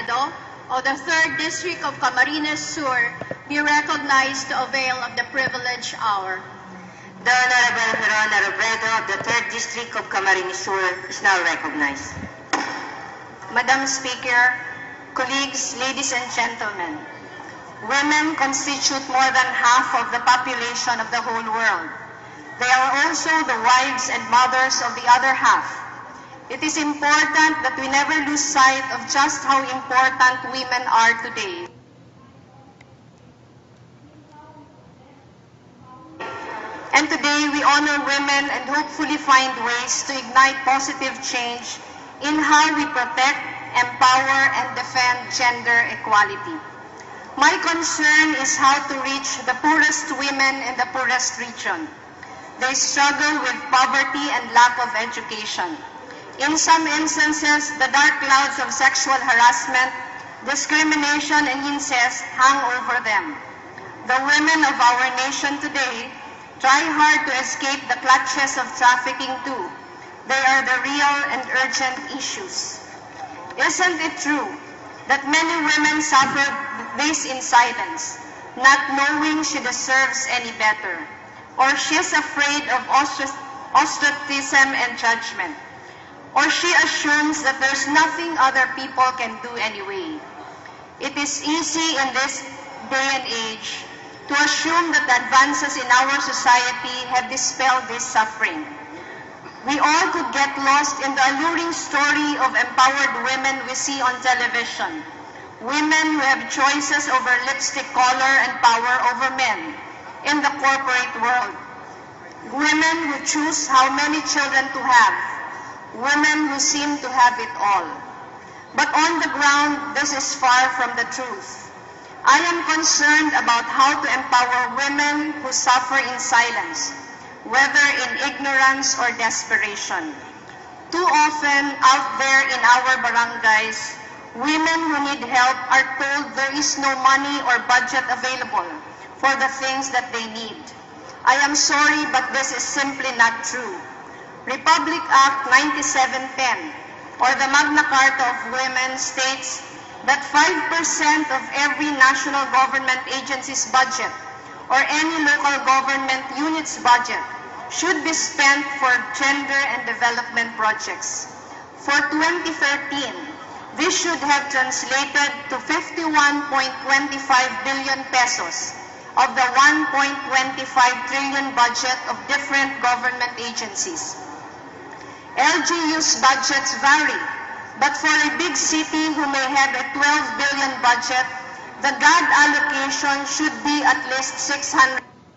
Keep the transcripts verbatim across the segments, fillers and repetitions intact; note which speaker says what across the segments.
Speaker 1: Robredo of the third District of Camarines Sur be recognized to avail of the privilege hour.
Speaker 2: The Honorable Mirona Robredo of the third District of Camarines Sur is now recognized.
Speaker 3: Madam Speaker, colleagues, ladies and gentlemen, women constitute more than half of the population of the whole world. They are also the wives and mothers of the other half. It is important that we never lose sight of just how important women are today. And today we honor women and hopefully find ways to ignite positive change in how we protect, empower, and defend gender equality. My concern is how to reach the poorest women in the poorest region. They struggle with poverty and lack of education. In some instances, the dark clouds of sexual harassment, discrimination, and incest hang over them. The women of our nation today try hard to escape the clutches of trafficking too. They are the real and urgent issues. Isn't it true that many women suffer this in silence, not knowing she deserves any better, or she is afraid of ostracism and judgment, or she assumes that there's nothing other people can do anyway? It is easy in this day and age to assume that the advances in our society have dispelled this suffering. We all could get lost in the alluring story of empowered women we see on television. Women who have choices over lipstick color and power over men in the corporate world. Women who choose how many children to have. Women who seem to have it all. But on the ground, this is far from the truth. I am concerned about how to empower women who suffer in silence, whether in ignorance or desperation. Too often, out there in our barangays, women who need help are told there is no money or budget available for the things that they need. I am sorry, but this is simply not true. Republic Act ninety-seven ten, or the Magna Carta of Women, states that five percent of every national government agency's budget or any local government unit's budget should be spent for gender and development projects. For twenty thirteen, this should have translated to fifty-one point two five billion pesos of the one point two five trillion budget of different government agencies. L G U's budgets vary, but for a big city who may have a twelve billion budget, the G A D allocation should be at least six hundred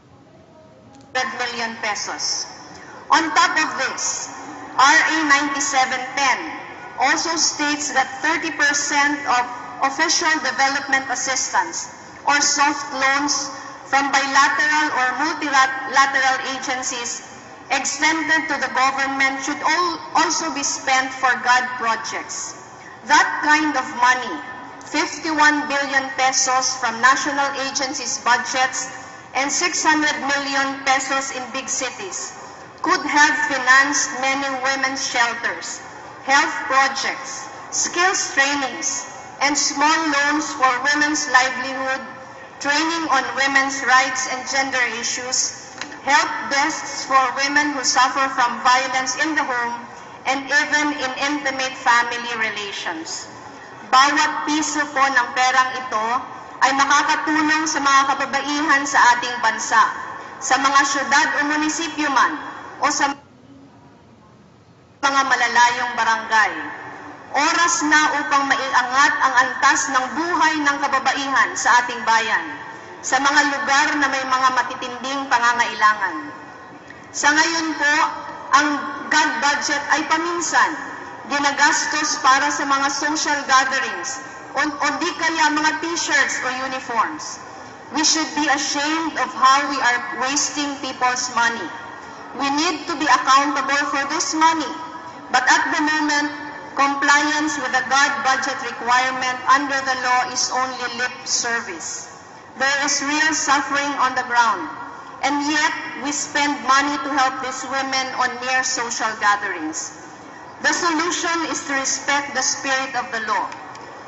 Speaker 3: million pesos. On top of this, R A ninety-seven ten also states that thirty percent of official development assistance or soft loans from bilateral or multilateral agencies extended to the government should all also be spent for G A D projects. That kind of money, fifty-one billion pesos from national agencies' budgets and six hundred million pesos in big cities, could have financed many women's shelters, health projects, skills trainings, and small loans for women's livelihood, training on women's rights and gender issues, help desks for women who suffer from violence in the home, and even in intimate family relations. Bawat piso po ng perang ito ay makakatulong sa mga kababaihan sa ating bansa, sa mga syudad o munisipyo man, o sa mga malalayong barangay. Oras na upang maiangat ang antas ng buhay ng kababaihan sa ating bayan, sa mga lugar na may mga matitinding pangangailangan. Sa ngayon po, ang G A D budget ay paminsan ginagastos para sa mga social gatherings o, o di kaya mga t-shirts o uniforms. We should be ashamed of how we are wasting people's money. We need to be accountable for this money, but at the moment, compliance with the G A D budget requirement under the law is only lip service. There is real suffering on the ground, and yet we spend money to help these women on mere social gatherings. The solution is to respect the spirit of the law.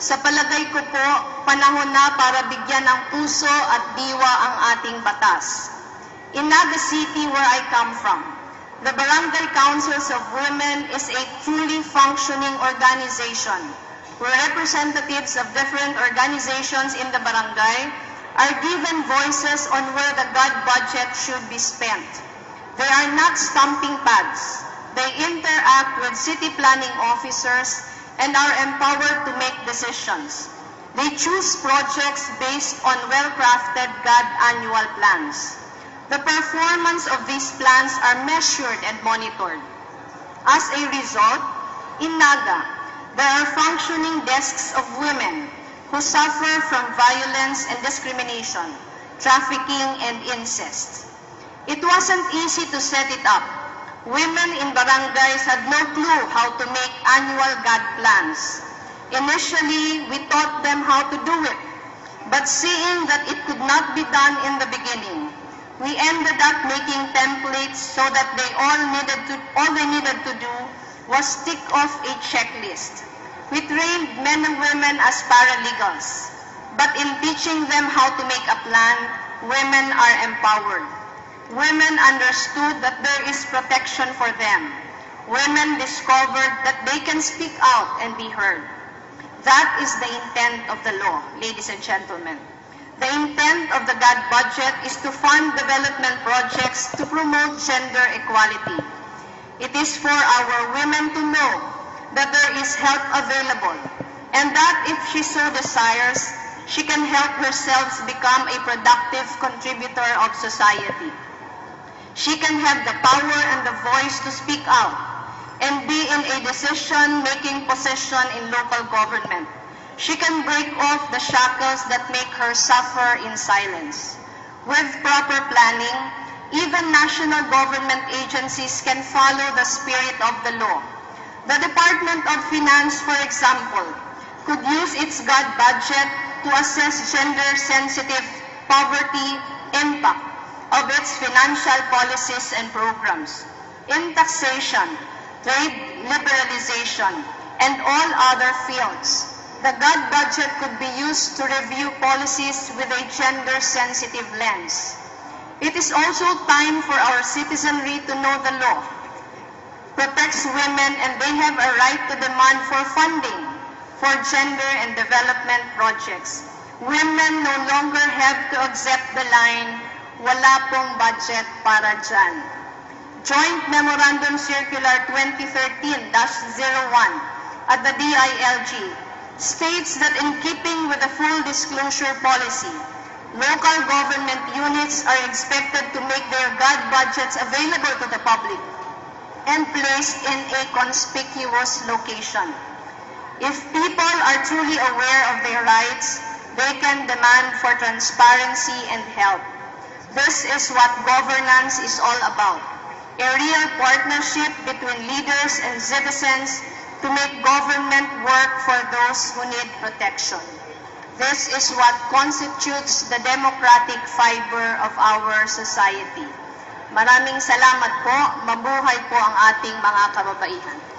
Speaker 3: Sa palagay ko po, panahon na para bigyan ng puso at diwa ang ating batas. In Naga City, where I come from, the Barangay Councils of Women is a truly functioning organization where representatives of different organizations in the barangay are given voices on where the God budget should be spent. They are not stamping pads. They interact with city planning officers and are empowered to make decisions. They choose projects based on well-crafted God annual plans. The performance of these plans are measured and monitored. As a result, in Naga, there are functioning desks of women who suffer from violence and discrimination, trafficking, and incest. It wasn't easy to set it up. Women in barangays had no clue how to make annual God plans. Initially, we taught them how to do it, but seeing that it could not be done in the beginning, we ended up making templates so that they all needed to, all they needed to do was tick off a checklist. We trained men and women as paralegals, but in teaching them how to make a plan, women are empowered. Women understood that there is protection for them. Women discovered that they can speak out and be heard. That is the intent of the law, ladies and gentlemen. The intent of the God budget is to fund development projects to promote gender equality. It is for our women to know that there is help available and that if she so desires, she can help herself become a productive contributor of society. She can have the power and the voice to speak out and be in a decision-making position in local government. She can break off the shackles that make her suffer in silence. With proper planning, even national government agencies can follow the spirit of the law. The Department of Finance, for example, could use its God budget to assess gender-sensitive poverty impact of its financial policies and programs. In taxation, trade liberalization, and all other fields, the God budget could be used to review policies with a gender-sensitive lens. It is also time for our citizenry to know the law protects women and they have a right to demand for funding for gender and development projects. Women no longer have to accept the line, wala pong budget para dyan. Joint Memorandum Circular twenty thirteen dash zero one at the D I L G states that in keeping with the full disclosure policy, local government units are expected to make their God budgets available to the public and placed in a conspicuous location. If people are truly aware of their rights, they can demand for transparency and help. This is what governance is all about. A real partnership between leaders and citizens to make government work for those who need protection. This is what constitutes the democratic fiber of our society. Maraming salamat po. Mabuhay po ang ating mga kababaihan.